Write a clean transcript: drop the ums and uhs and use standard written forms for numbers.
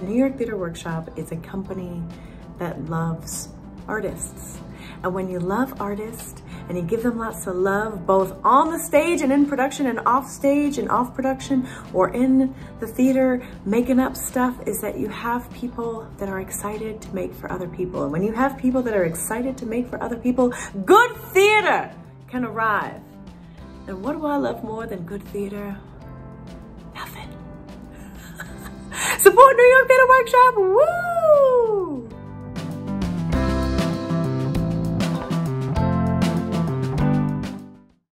New York Theater Workshop is a company that loves artists. And when you love artists and you give them lots of love, both on the stage and in production and off stage and off production, or in the theater making up stuff, is that you have people that are excited to make for other people. And when you have people that are excited to make for other people, good theater can arrive. And what do I love more than good theater? Nothing. Support New York Theater Workshop, woo!